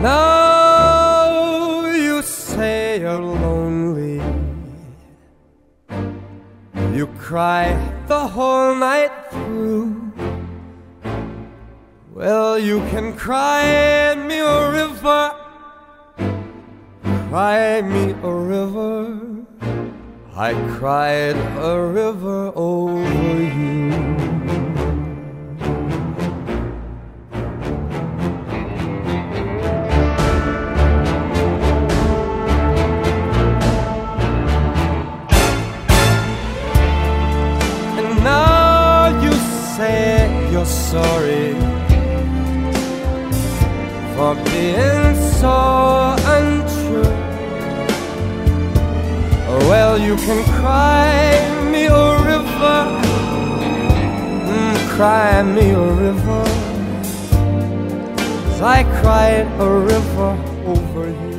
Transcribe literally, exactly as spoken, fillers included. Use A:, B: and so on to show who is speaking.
A: Now you say you're lonely, you cry the whole night through. Well, you can cry me a river, cry me a river. I cried a river over you. And now you say you're sorry for being so untrue. Well, you can cry me a river, mm, cry me a river, 'cause I cried a river over you.